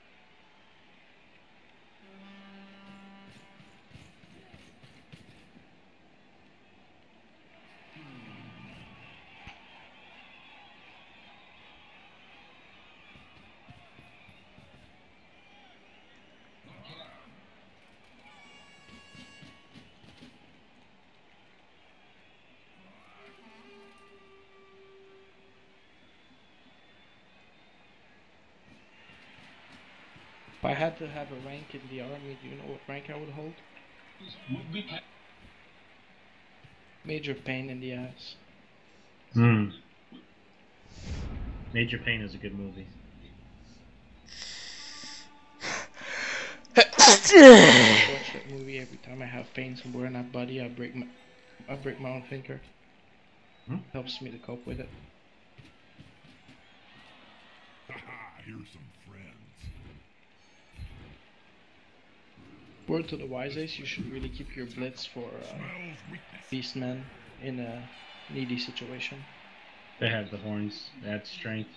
If I had to have a rank in the army, do you know what rank I would hold? Major pain in the ass. Hmm. Major Pain is a good movie. I watch that movie every time I have pain somewhere in that body. I break my own finger. Hmm? Helps me to cope with it. Haha, here's some friends. Word to the wise ace, you should really keep your blitz for Smells weakness. beastmen in a needy situation. They have the horns. They add strength.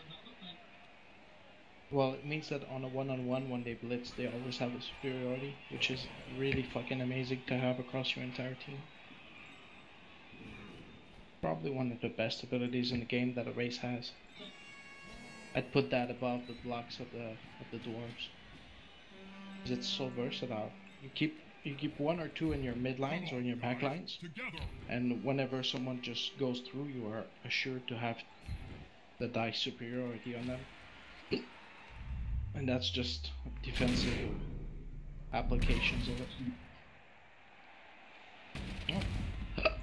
Well, it means that on a one-on-one, when they blitz, they always have the superiority, which is really fucking amazing to have across your entire team. Probably one of the best abilities in the game that a race has. I'd put that above the blocks of the dwarves. 'Cause it's so versatile. You keep one or two in your mid lines or in your back lines, Together. and whenever someone just goes through, you are assured to have the dice superiority on them. And that's just defensive applications of it. Oh.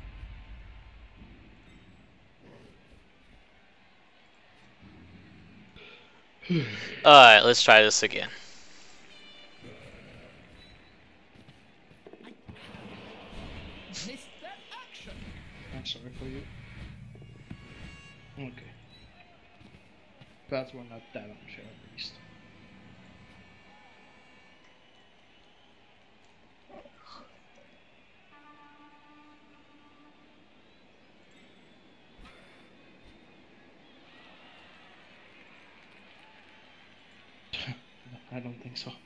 Alright, let's try this again. Missed that action. I'm sorry for you. Okay. That's one not that unfair at least. I don't think so.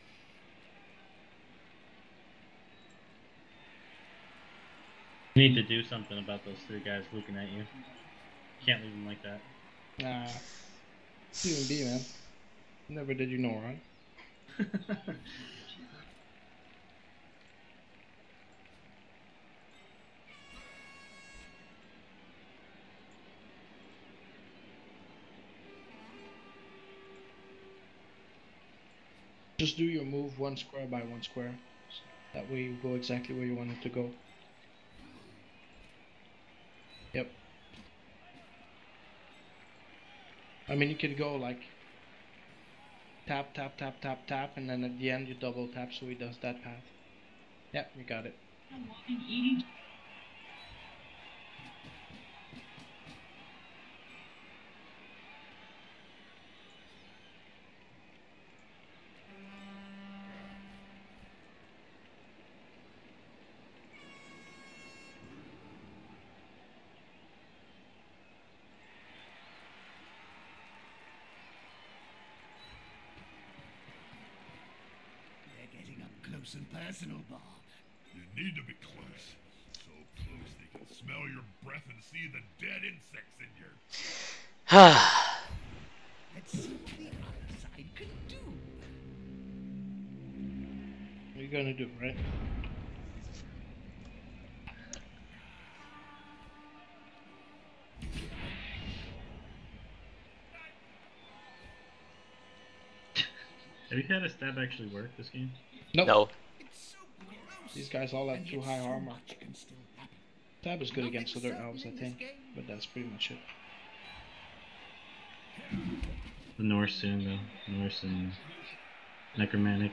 You need to do something about those three guys looking at you. Can't leave them like that. Nah. Even B, man. Never did you know wrong. Just do your move one square by one square. That way you go exactly where you want it to go. Yep. I mean, you could go like tap, tap, tap, tap, tap, and then at the end you double tap so he does that path. Yep, you got it. close and personal, Bob. You need to be close. So close they can smell your breath and see the dead insects in your... Let's see what the other side can do. What are you gonna do, right? Have you had a stab actually work this game? Nope. No. It's so close. These guys all have and too yet high so armor. much can still happen. Tab is good against Nothing's other elves, I certain in think, this game. but that's pretty much it. The Norse soon though. Norse and Necromantic.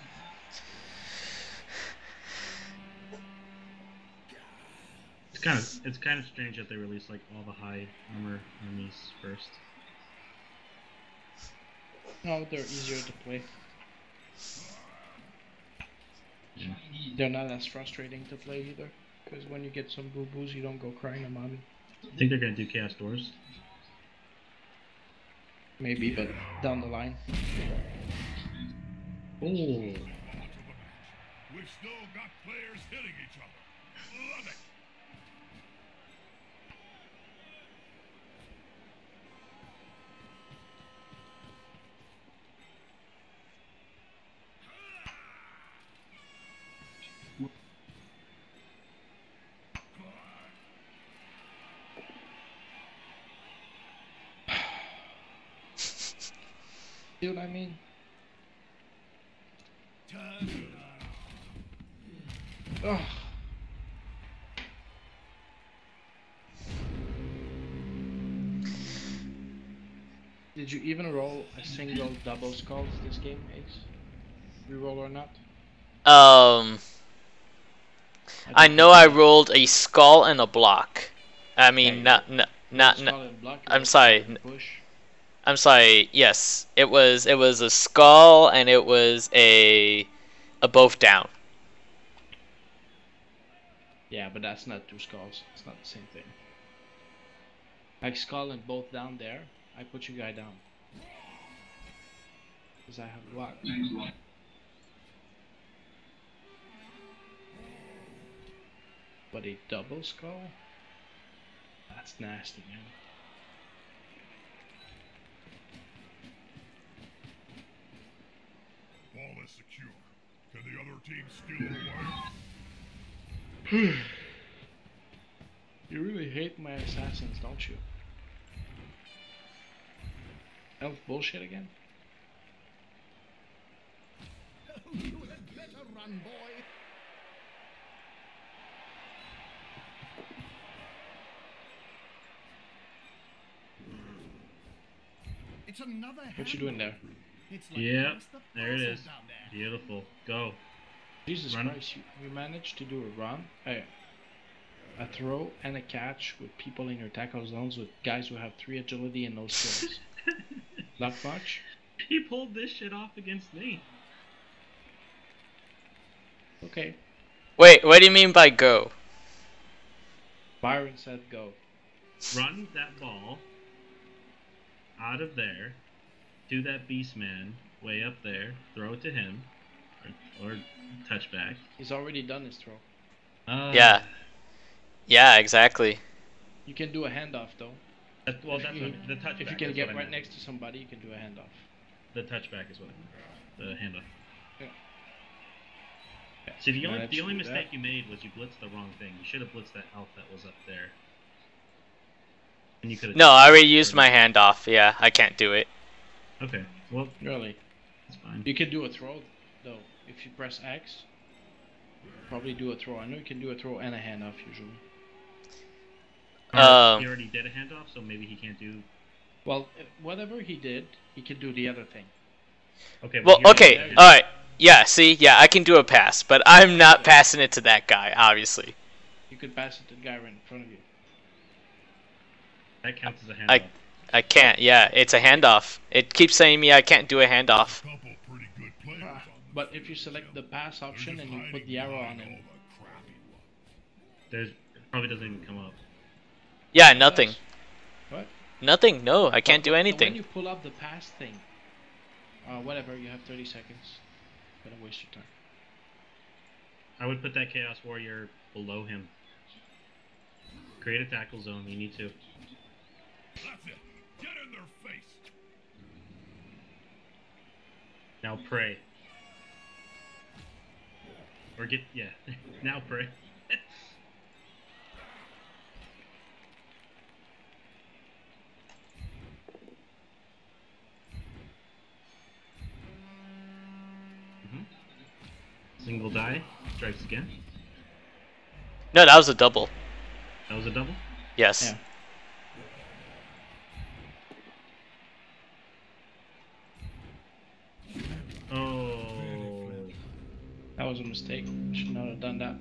It's kind of strange that they release like all the high armor enemies first. No, they're easier to play. Yeah. They're not as frustrating to play either, because when you get some boo-boos, you don't go crying about it. I think they're gonna do Chaos Doors. Maybe, but down the line. Oh, On to the match. We've still got players hitting each other. Love it. See what I mean? Ugh. Did you even roll a single double skulls this game, Ace? Reroll or not? I know I rolled a skull and a block. I mean, Yeah, not. Skull and block, I'm roll sorry. and push. I'm sorry. Yes, it was a skull and it was a both down. Yeah, but that's not two skulls. It's not the same thing. Like skull and both down there, I put your guy down. Because I have block. But a double skull? That's nasty, man. Ball is secure. Can the other team steal it away? You really hate my assassins, don't you? Elf bullshit again? Oh, you had better run, boy. It's another What you doing there? It's like Yep, it's the there it puzzle is. down there. Beautiful. Go. Jesus Run. Christ, you managed to do a run, a throw and a catch with people in your tackle zones with guys who have 3 agility and no skills. Not much? He pulled this shit off against me. Okay. Wait, what do you mean by go? Byron said go. Run that ball out of there to that beast man way up there. Throw it to him, or touchback. He's already done his throw. Yeah. Yeah, exactly. You can do a handoff though. Well, If that's you- what, the touchback. If you can is get what I right meant. next to somebody, you can do a handoff. The touchback is what I meant. The handoff. Yeah. See, the only Managed to do mistake that. you made was you blitzed the wrong thing. You should have blitzed that elf that was up there. And you could have. No, I already used my handoff. Yeah, I can't do it. Okay. Well, Really. that's fine. You can do a throw though. If you press X, probably do a throw. I know you can do a throw and a handoff usually. He already did a handoff, so maybe he can't do. Well, whatever he did, he can do the other thing. Okay. Well, but you okay, did- alright. Yeah, see? Yeah, I can do a pass, but I'm not passing it to that guy, obviously. You could pass it to the guy right in front of you. That counts as a I- handoff. I can't, yeah, it's a handoff. It keeps saying me I can't do a handoff. Couple pretty good players on But if you select the pass They're option just and you put hiding the arrow on behind him, all the crappy ones. There's it probably doesn't even come up. Yeah, nothing. What? Nothing, no, I can't do When anything. you pull up the pass thing, whatever, you have 30 seconds. Gonna waste your time. I would put that Chaos Warrior below him. Create a tackle zone. You need to. That's it. Get in their face. Now pray. Or get, yeah. Now pray. Single die. Strikes again. No, that was a double. That was a double? Yes. Yeah. Oh. That was a mistake. Should not have done that.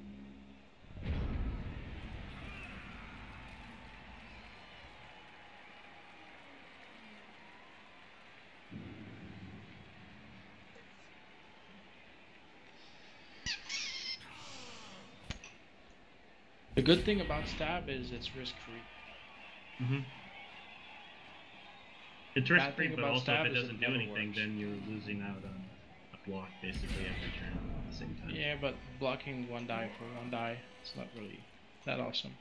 The good thing about stab is it's risk-free. Mm-hmm. It's Bad risk free, thing but about also stab if it is it doesn't do never anything, works. then you're losing out on a block basically every turn at the same time. Yeah, but blocking one die for one die, it's not really that awesome.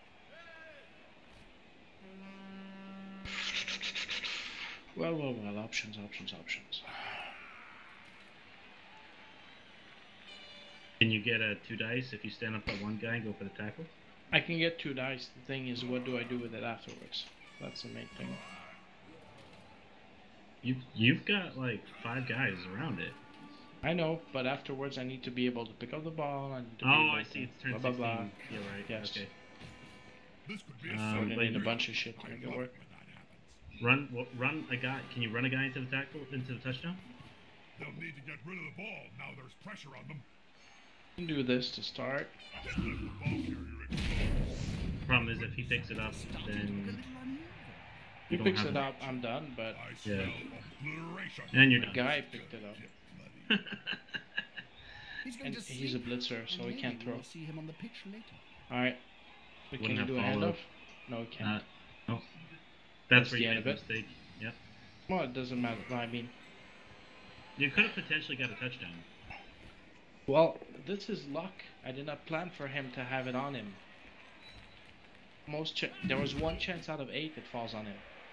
Well, options. Can you get a 2 dice if you stand up at one guy and go for the tackle? I can get 2 dice. The thing is, what do I do with it afterwards? That's the main thing. You've got like 5 guys around it. I know, but afterwards I need to be able to pick up the ball. I need to be Oh, able I to see. It's turn blah, 16. blah, blah. Yeah, right. Yes. Okay. This could be a Um, We're gonna but need a you- bunch of shit to I make it love work. when that happens. Run a guy. Can you run a guy into the tackle, into the touchdown? They'll need to get rid of the ball. Now there's pressure on them. You can do this to start. Just let the ball carrier explode. Problem is, if he picks it up, then He don't picks have it it. up, I'm done, but I Yeah. smell obliteration. and you're the done. guy picked it up. He's going And to he's a sleep, blitzer, so and he can't maybe throw. we'll see him on the pitch later. Alright. Can Wouldn't you have do a followed. handoff? No, he can't. No. That's That's where the you end made of the it. mistake. Yep. Well, it doesn't matter. I mean, You could have potentially got a touchdown. well, this is luck. I did not plan for him to have it on him. There was 1 chance out of 8 it falls on him.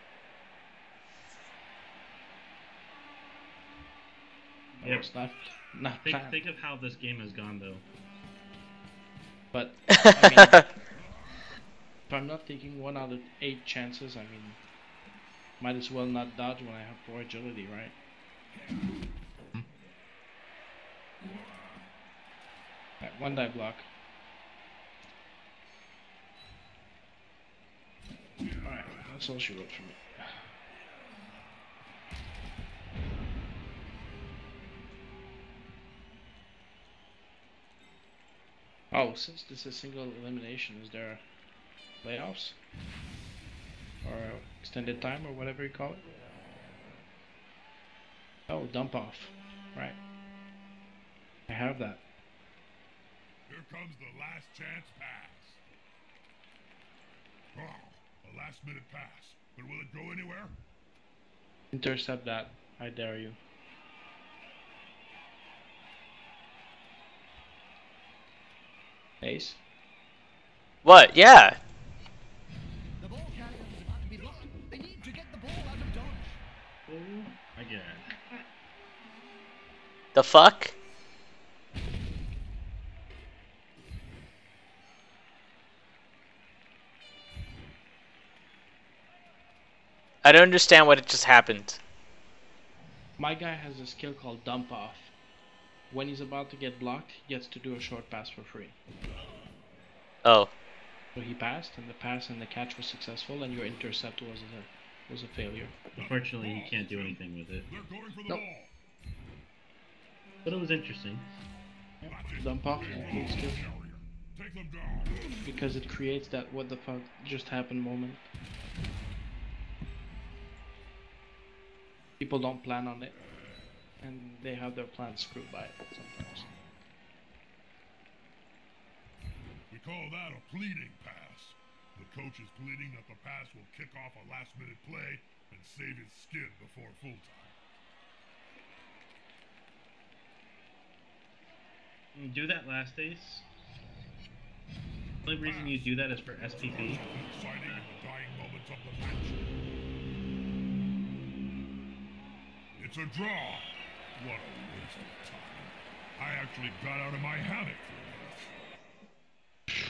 That Yep. was not planned. Think of how this game has gone, though. But I mean, if I'm not taking 1 out of 8 chances, I mean, might as well not dodge when I have 4 agility, right? Alright, 1 die block. Alright, that's all she wrote for me. Oh, since this is single elimination, is there playoffs? Or extended time, or whatever you call it? Oh, dump off. Right. I have that. Here comes the last chance pass. Oh, a last minute pass. But will it go anywhere? Intercept that. I dare you. Ace? What? Yeah. The ball carrier is about to be blocked. They need to get the ball out of dodge. Oh my god. The fuck? I don't understand what just happened. My guy has a skill called dump off. When he's about to get blocked, he gets to do a short pass for free. Oh. So he passed, and the pass and the catch was successful, and your intercept was a failure. Unfortunately, he can't do anything with it. They're going for the Nope. ball. But it was interesting. Dump off is a cool skill Carrier. Take them down. because it creates that what the fuck just happened moment. People don't plan on it, and they have their plans screwed by it sometimes. We call that a pleading pass. The coach is pleading that the pass will kick off a last-minute play and save his skin before full time. Do that last ace. The only reason you do that is for SPP. Exciting in the dying moments of the match. It's a draw. What a waste of time. I actually got out of my hammock for